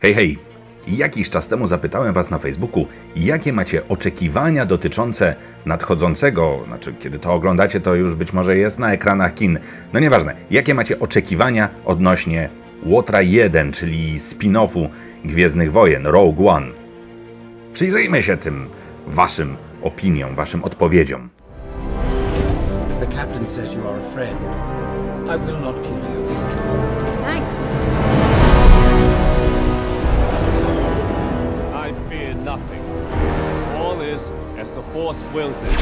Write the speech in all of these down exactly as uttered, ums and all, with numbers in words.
Hej, hej! Jakiś czas temu zapytałem Was na Facebooku, jakie macie oczekiwania dotyczące nadchodzącego, znaczy kiedy to oglądacie, to już być może jest na ekranach kin, no nieważne, jakie macie oczekiwania odnośnie Łotra jeden, czyli spin-offu Gwiezdnych Wojen, Rogue One. Przyjrzyjmy się tym Waszym opiniom, Waszym odpowiedziom. The captain says you are a friend. I will not kill you. Thanks. I fear nothing. All is as the Force wills it.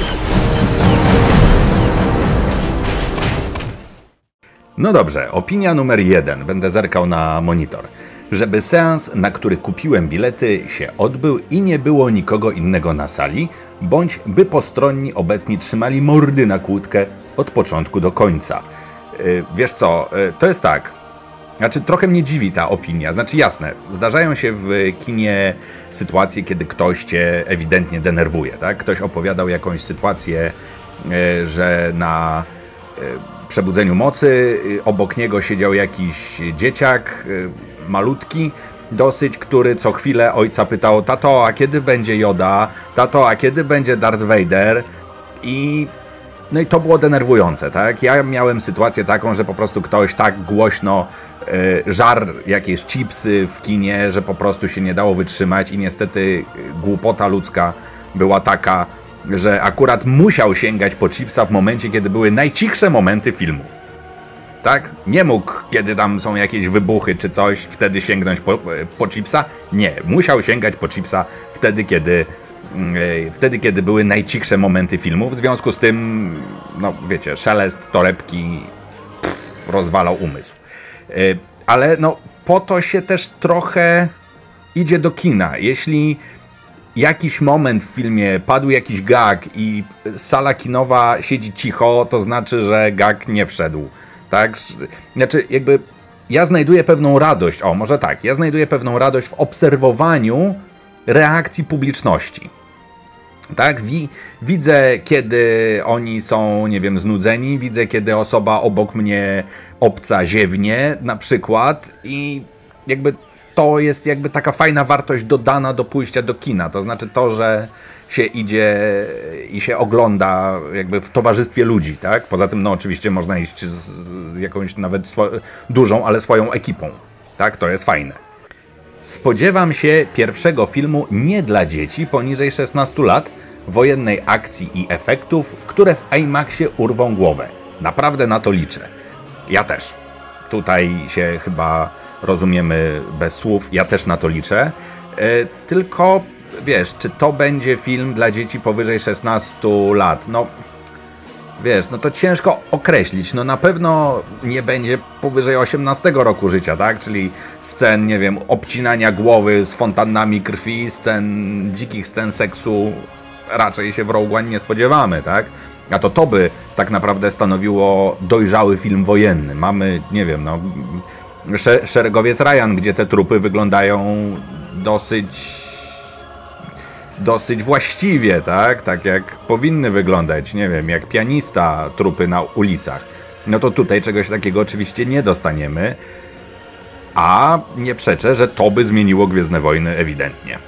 No dobrze, opinia numer jeden. Będę zerkał na monitor. Żeby seans, na który kupiłem bilety, się odbył i nie było nikogo innego na sali, bądź by postronni obecni trzymali mordy na kłódkę od początku do końca. Yy, wiesz co, yy, to jest tak. Znaczy, trochę mnie dziwi ta opinia. Znaczy, jasne, zdarzają się w kinie sytuacje, kiedy ktoś cię ewidentnie denerwuje, tak? Ktoś opowiadał jakąś sytuację, yy, że na yy, Przebudzeniu Mocy yy, obok niego siedział jakiś dzieciak, yy, malutki dosyć, który co chwilę ojca pytał: tato, a kiedy będzie Yoda? Tato, a kiedy będzie Darth Vader? I no i to było denerwujące, tak? Ja miałem sytuację taką, że po prostu ktoś tak głośno y, żar jakieś chipsy w kinie, że po prostu się nie dało wytrzymać i niestety głupota ludzka była taka, że akurat musiał sięgać po chipsa w momencie, kiedy były najcichsze momenty filmu. Tak? Nie mógł, kiedy tam są jakieś wybuchy czy coś, wtedy sięgnąć po, po chipsa. Nie, musiał sięgać po chipsa wtedy, kiedy yy, wtedy, kiedy były najcichsze momenty filmu. W związku z tym, no wiecie, szelest torebki pff, rozwalał umysł. Yy, ale no, po to się też trochę idzie do kina. Jeśli jakiś moment w filmie padł jakiś gag i sala kinowa siedzi cicho, to znaczy, że gag nie wszedł. Tak? Znaczy, jakby ja znajduję pewną radość, o może tak, ja znajduję pewną radość w obserwowaniu reakcji publiczności. Tak? Wi widzę, kiedy oni są, nie wiem, znudzeni, widzę, kiedy osoba obok mnie obca ziewnie, na przykład, i jakby to jest jakby taka fajna wartość dodana do pójścia do kina. To znaczy to, że się idzie i się ogląda jakby w towarzystwie ludzi, tak? Poza tym, no oczywiście można iść z jakąś nawet dużą, ale swoją ekipą, tak? To jest fajne. Spodziewam się pierwszego filmu nie dla dzieci poniżej szesnastu lat, wojennej akcji i efektów, które w IMAXie urwą głowę. Naprawdę na to liczę. Ja też. Tutaj się chyba rozumiemy bez słów, ja też na to liczę. Yy, tylko wiesz, czy to będzie film dla dzieci powyżej szesnastu lat? No, wiesz, no to ciężko określić. No na pewno nie będzie powyżej osiemnastego roku życia, tak? Czyli scen, nie wiem, obcinania głowy z fontannami krwi, scen, dzikich scen seksu raczej się w Rogue One nie spodziewamy, tak? A to to by tak naprawdę stanowiło dojrzały film wojenny. Mamy, nie wiem, no, Szeregowiec Ryan, gdzie te trupy wyglądają dosyć dosyć właściwie, tak? Tak jak powinny wyglądać, nie wiem, jak pianista trupy na ulicach. No to tutaj czegoś takiego oczywiście nie dostaniemy, a nie przeczę, że to by zmieniło Gwiezdne Wojny ewidentnie.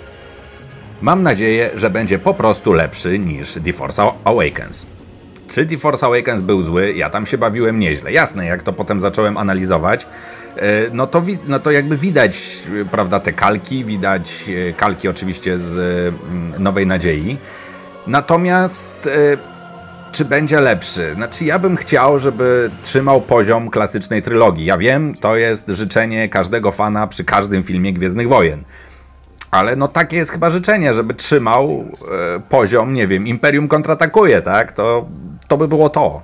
Mam nadzieję, że będzie po prostu lepszy niż The Force Awakens. Czy The Force Awakens był zły? Ja tam się bawiłem nieźle. Jasne, jak to potem zacząłem analizować, no to, no to jakby widać, prawda, te kalki, widać kalki oczywiście z Nowej Nadziei. Natomiast czy będzie lepszy? Znaczy, ja bym chciał, żeby trzymał poziom klasycznej trylogii. Ja wiem, to jest życzenie każdego fana przy każdym filmie Gwiezdnych Wojen. Ale no takie jest chyba życzenie, żeby trzymał e, poziom, nie wiem, Imperium kontratakuje, tak? To, to by było to.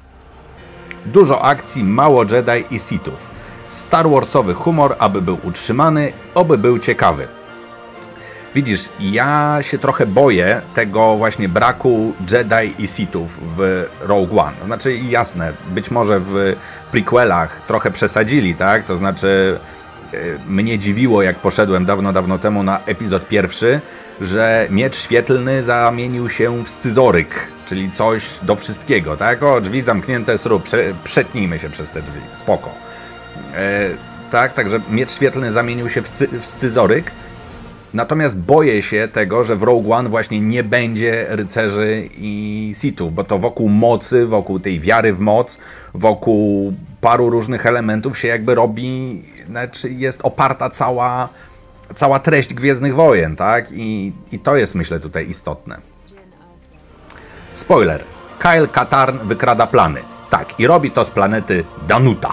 Dużo akcji, mało Jedi i Sithów. Star Warsowy humor, aby był utrzymany, oby był ciekawy. Widzisz, ja się trochę boję tego właśnie braku Jedi i Sithów w Rogue One. Znaczy, jasne, być może w prequelach trochę przesadzili, tak? To znaczy, mnie dziwiło, jak poszedłem dawno, dawno temu na epizod pierwszy, że miecz świetlny zamienił się w scyzoryk, czyli coś do wszystkiego, tak? O, drzwi zamknięte, srób, prze, przetnijmy się przez te drzwi, spoko. E, tak? Także miecz świetlny zamienił się w, cy w scyzoryk. Natomiast boję się tego, że w Rogue One właśnie nie będzie rycerzy i Sithów, bo to wokół mocy, wokół tej wiary w moc, wokół paru różnych elementów się jakby robi, znaczy jest oparta cała, cała treść Gwiezdnych Wojen, tak? I, i to jest, myślę, tutaj istotne. Spoiler. Kyle Katarn wykrada plany. Tak, i robi to z planety Danuta.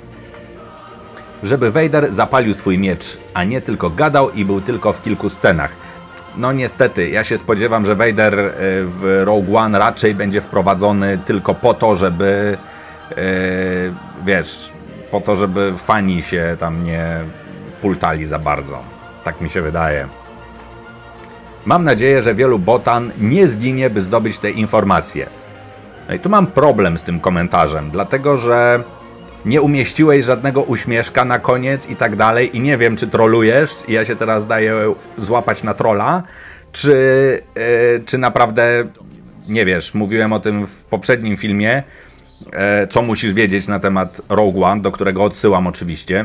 Żeby Vader zapalił swój miecz, a nie tylko gadał i był tylko w kilku scenach. No niestety, ja się spodziewam, że Vader w Rogue One raczej będzie wprowadzony tylko po to, żeby, yy, wiesz, po to, żeby fani się tam nie pultali za bardzo. Tak mi się wydaje. Mam nadzieję, że wielu botan nie zginie, by zdobyć te informacje. No i tu mam problem z tym komentarzem, dlatego że nie umieściłeś żadnego uśmieszka na koniec i tak dalej i nie wiem, czy trolujesz i ja się teraz daję złapać na trolla, czy, yy, czy naprawdę nie wiesz, mówiłem o tym w poprzednim filmie, yy, co musisz wiedzieć na temat Rogue One, do którego odsyłam oczywiście,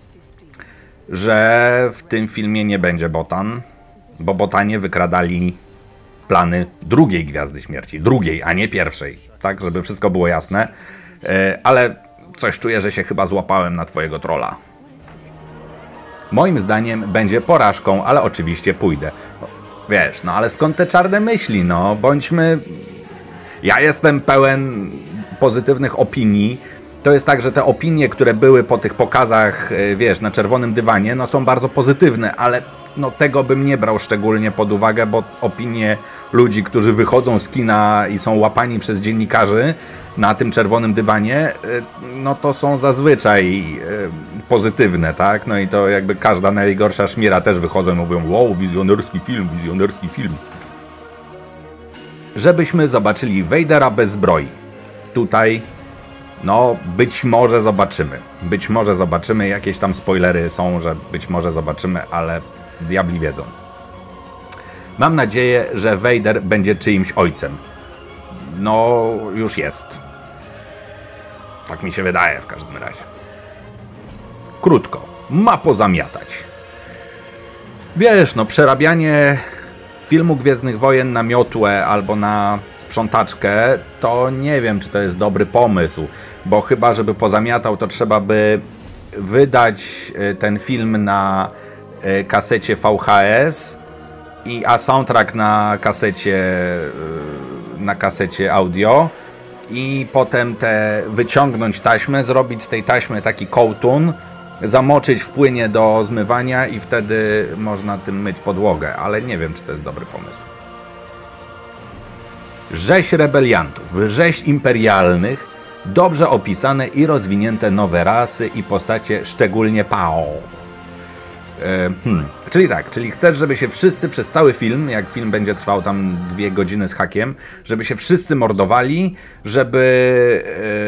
że w tym filmie nie będzie botan, bo botanie wykradali plany drugiej Gwiazdy Śmierci, drugiej, a nie pierwszej, tak, żeby wszystko było jasne, yy, ale coś czuję, że się chyba złapałem na twojego trolla. Moim zdaniem będzie porażką, ale oczywiście pójdę. Wiesz, no ale skąd te czarne myśli, no? Bądźmy... Ja jestem pełen pozytywnych opinii. To jest tak, że te opinie, które były po tych pokazach, wiesz, na czerwonym dywanie, no są bardzo pozytywne, ale no tego bym nie brał szczególnie pod uwagę, bo opinie ludzi, którzy wychodzą z kina i są łapani przez dziennikarzy na tym czerwonym dywanie, no to są zazwyczaj pozytywne, tak? No i to jakby każda najgorsza szmiera też wychodzą i mówią: wow, wizjonerski film, wizjonerski film. Żebyśmy zobaczyli Vadera bez zbroi. Tutaj, no, być może zobaczymy. Być może zobaczymy, jakieś tam spoilery są, że być może zobaczymy, ale diabli wiedzą. Mam nadzieję, że Vader będzie czyimś ojcem. No, już jest. Tak mi się wydaje w każdym razie. Krótko. Ma pozamiatać. Wiesz, no przerabianie filmu Gwiezdnych Wojen na miotłę albo na sprzątaczkę, to nie wiem, czy to jest dobry pomysł. Bo chyba, żeby pozamiatał, to trzeba by wydać ten film na kasecie V H S, i, a soundtrack na kasecie, na kasecie audio i potem te wyciągnąć taśmę, zrobić z tej taśmy taki kołtun, zamoczyć w płynie do zmywania i wtedy można tym myć podłogę, ale nie wiem, czy to jest dobry pomysł. Rzeź rebeliantów, rzeź imperialnych, dobrze opisane i rozwinięte nowe rasy i postacie, szczególnie Pao. Hmm. Czyli tak, czyli chcesz, żeby się wszyscy przez cały film, jak film będzie trwał tam dwie godziny z hakiem, żeby się wszyscy mordowali, żeby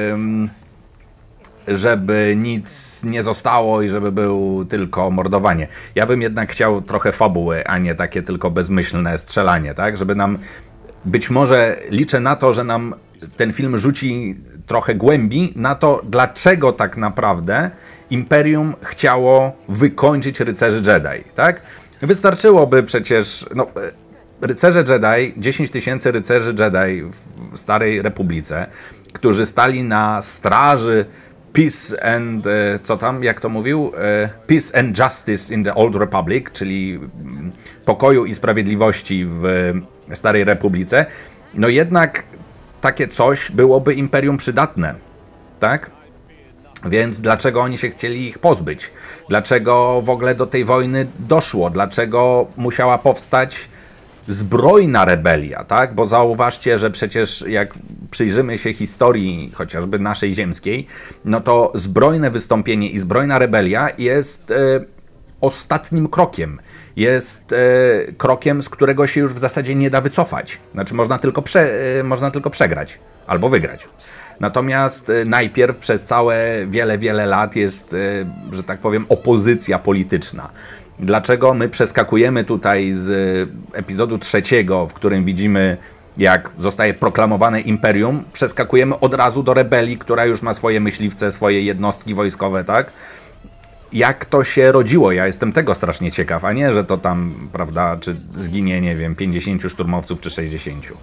żeby nic nie zostało i żeby był tylko mordowanie. Ja bym jednak chciał trochę fabuły, a nie takie tylko bezmyślne strzelanie, tak? Żeby nam, być może liczę na to, że nam ten film rzuci trochę głębi na to, dlaczego tak naprawdę Imperium chciało wykończyć rycerzy Jedi, tak? Wystarczyłoby przecież, no, rycerze Jedi, dziesięć tysięcy rycerzy Jedi w Starej Republice, którzy stali na straży Peace and, co tam, jak to mówił? Peace and Justice in the Old Republic, czyli pokoju i sprawiedliwości w Starej Republice. No jednak takie coś byłoby Imperium przydatne, tak? Więc dlaczego oni się chcieli ich pozbyć? Dlaczego w ogóle do tej wojny doszło? Dlaczego musiała powstać zbrojna rebelia, tak? Bo zauważcie, że przecież jak przyjrzymy się historii chociażby naszej ziemskiej, no to zbrojne wystąpienie i zbrojna rebelia jest e, ostatnim krokiem. Jest e, krokiem, z którego się już w zasadzie nie da wycofać. Znaczy można tylko, prze, e, można tylko przegrać albo wygrać. Natomiast e, najpierw przez całe wiele, wiele lat jest, e, że tak powiem, opozycja polityczna. Dlaczego my przeskakujemy tutaj z epizodu trzeciego, w którym widzimy, jak zostaje proklamowane imperium, przeskakujemy od razu do rebelii, która już ma swoje myśliwce, swoje jednostki wojskowe, tak? jak to się rodziło. Ja jestem tego strasznie ciekaw, a nie, że to tam, prawda, czy zginie, nie wiem, pięćdziesięciu szturmowców czy sześćdziesięciu.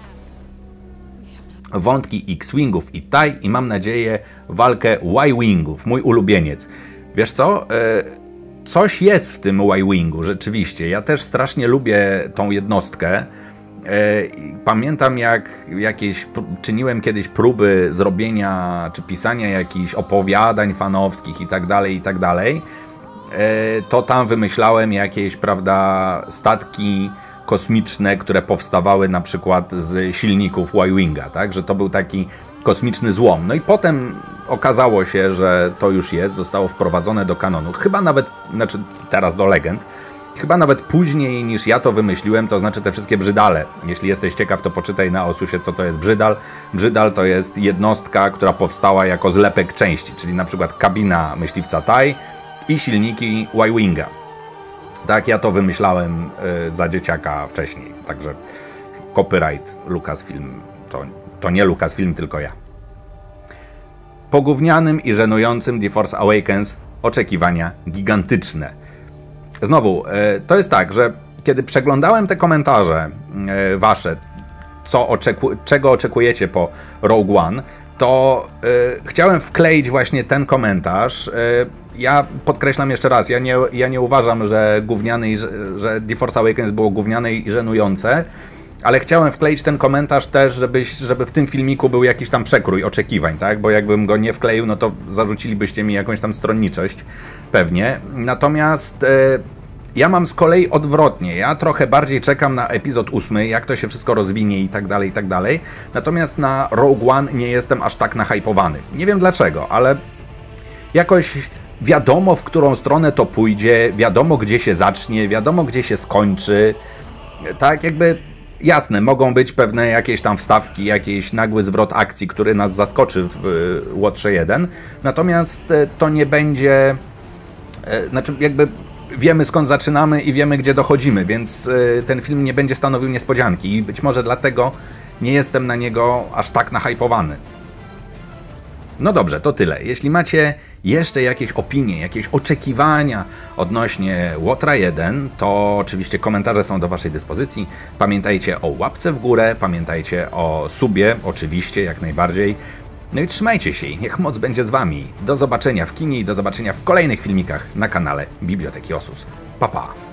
Wątki X-Wingów i T I E i mam nadzieję walkę Y-Wingów, mój ulubieniec. Wiesz co? Coś jest w tym Y-Wingu, rzeczywiście. Ja też strasznie lubię tą jednostkę. Pamiętam, jak jakieś czyniłem kiedyś próby zrobienia czy pisania jakichś opowiadań fanowskich i tak dalej, i tak dalej. To tam wymyślałem jakieś, prawda, statki kosmiczne, które powstawały na przykład z silników Y-Winga, tak? Że to był taki kosmiczny złom. No i potem okazało się, że to już jest, zostało wprowadzone do kanonu. Chyba nawet, znaczy teraz do legend, chyba nawet później niż ja to wymyśliłem, to znaczy te wszystkie brzydale. Jeśli jesteś ciekaw, to poczytaj na Osusie, co to jest brzydal. Brzydal to jest jednostka, która powstała jako zlepek części, czyli na przykład kabina myśliwca T I E i silniki Y-Winga. Tak, ja to wymyślałem y, za dzieciaka wcześniej. Także copyright Lucasfilm. To, to nie Lucasfilm, tylko ja. Po gównianym i żenującym The Force Awakens oczekiwania gigantyczne. Znowu, y, to jest tak, że kiedy przeglądałem te komentarze y, wasze, co oczeku czego oczekujecie po Rogue One, to y, chciałem wkleić właśnie ten komentarz. Y, ja podkreślam jeszcze raz, ja nie, ja nie uważam, że gówniany, że, że The Force Awakens było gówniane i żenujące, ale chciałem wkleić ten komentarz też, żeby, żeby w tym filmiku był jakiś tam przekrój oczekiwań, tak? Bo jakbym go nie wkleił, no to zarzucilibyście mi jakąś tam stronniczość, pewnie. Natomiast... Y, ja mam z kolei odwrotnie. Ja trochę bardziej czekam na epizod ósmy, jak to się wszystko rozwinie i tak dalej, i tak dalej. Natomiast na Rogue One nie jestem aż tak nahypowany. Nie wiem dlaczego, ale jakoś wiadomo, w którą stronę to pójdzie, wiadomo, gdzie się zacznie, wiadomo, gdzie się skończy. Tak jakby jasne, mogą być pewne jakieś tam wstawki, jakiś nagły zwrot akcji, który nas zaskoczy w Łotrze jeden. Natomiast to nie będzie... Znaczy jakby... Wiemy, skąd zaczynamy i wiemy, gdzie dochodzimy, więc y, ten film nie będzie stanowił niespodzianki i być może dlatego nie jestem na niego aż tak nahypowany. No dobrze, to tyle. Jeśli macie jeszcze jakieś opinie, jakieś oczekiwania odnośnie Łotra jeden, to oczywiście komentarze są do waszej dyspozycji. Pamiętajcie o łapce w górę, pamiętajcie o subie, oczywiście, jak najbardziej. No i trzymajcie się i niech moc będzie z wami. Do zobaczenia w kinie i do zobaczenia w kolejnych filmikach na kanale Biblioteki Osus. Pa, pa!